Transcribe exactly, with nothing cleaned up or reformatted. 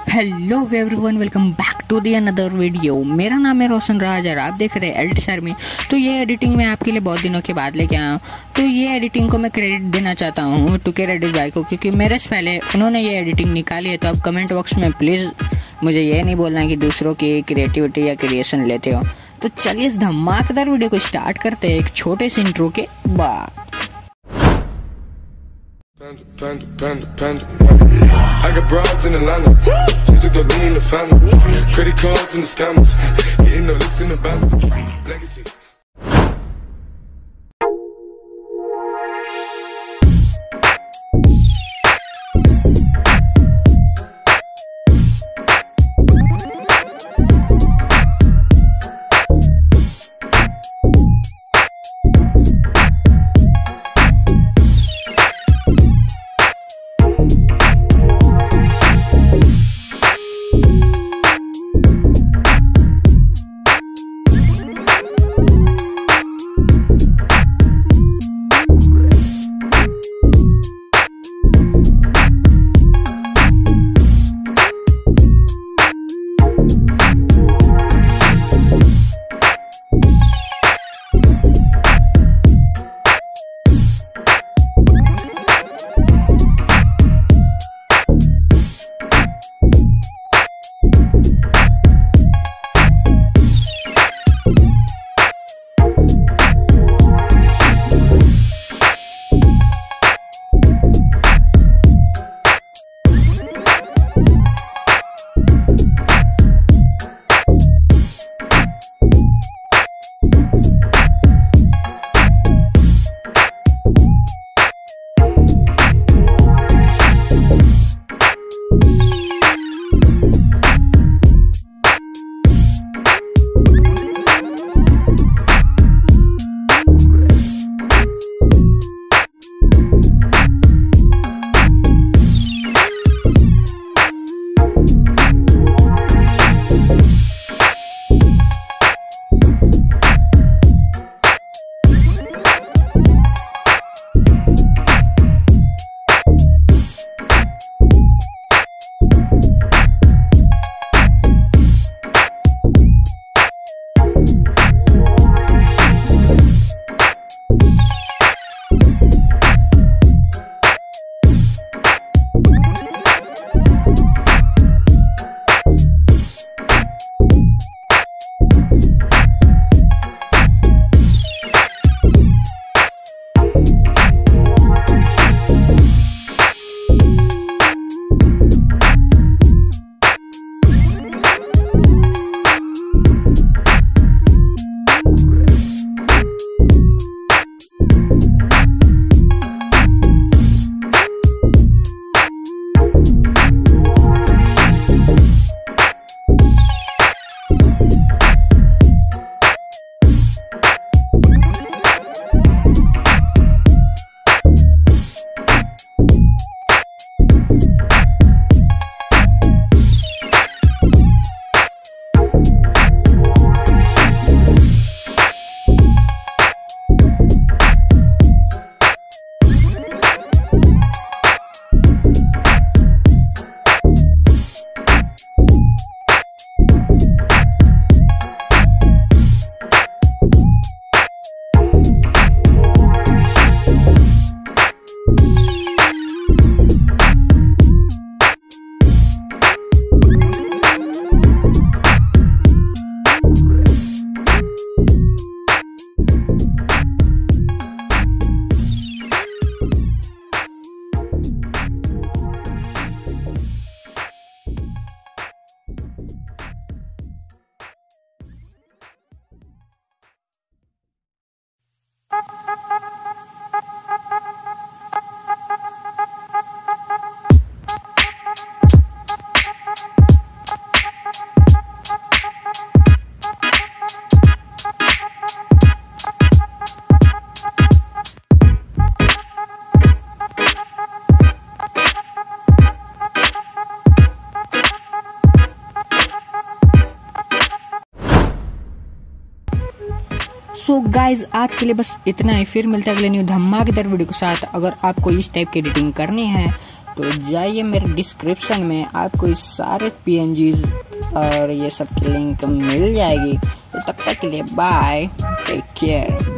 Hello everyone, welcome back to the another video. मेरा नाम है रोशन राज और आप देख रहे हैं एडिट सर में। तो ये एडिटिंग मैं आपके लिए बहुत दिनों के बाद लेके आया हूँ। तो ये एडिटिंग को मैं क्रेडिट देना चाहता हूँ टुके रेडिस भाई को, क्योंकि मेरे से पहले उन्होंने ये एडिटिंग निकाली है। तो आप कमेंट बॉक्स में प्लीज़ मुझे ये नहीं बोलना है कि दूसरों की क्रिएटिविटी या क्रिएशन लेते हो। तो चलिए इस धमाकेदार वीडियो को स्टार्ट करते हैं एक छोटे से इंट्रो के बाद। Panda, panda, panda, panda. I got broads in Atlanta, just to lean in the family. Credit cards and the scammers, getting no licks in the band. Legacies. So so guys आज के लिए बस इतना ही। फिर मिलते हैं अगले न्यू धमाकेदार वीडियो के साथ। अगर आपको इस टाइप की एडिटिंग करनी है तो जाइए मेरे डिस्क्रिप्शन में, आपको इस सारे पीएनजीज और ये सब की लिंक मिल जाएगी। तो तब तक के लिए बाय, टेक केयर।